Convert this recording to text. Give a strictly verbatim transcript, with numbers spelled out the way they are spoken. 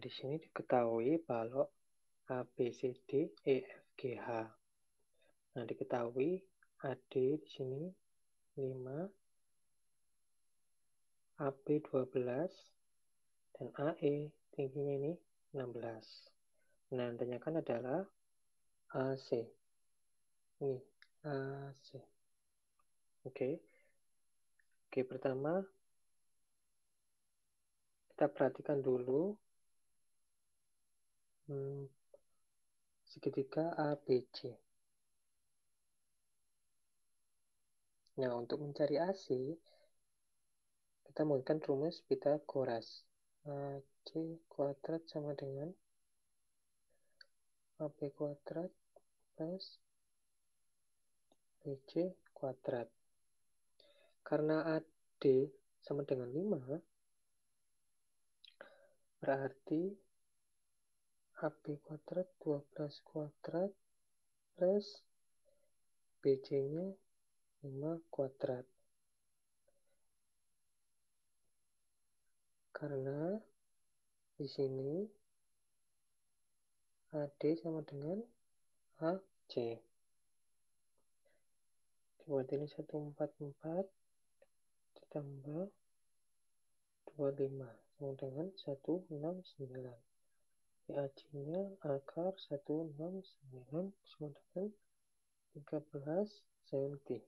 di sini diketahui balok A, B, C, D, E, F, G, H. Nah, diketahui A D di sini lima, A B dua belas, dan A E tingginya ini enam belas. Nah, yang ditanyakan adalah A C. Ini A C. Oke. Oke, pertama kita perhatikan dulu hmm, segitiga A B C. Nah, untuk mencari A C, kita menggunakan rumus Pythagoras. A C kuadrat sama dengan A B kuadrat plus B C kuadrat. Karena A D sama dengan lima, berarti A B kuadrat dua belas kuadrat plus B C-nya lima kuadrat. Karena di sini A D sama dengan A C. Buat ini seratus empat puluh empat ditambah dua puluh lima sama dengan seratus enam puluh sembilan. A C-nya akar seratus enam puluh sembilan sama dengan tiga belas sentimeter.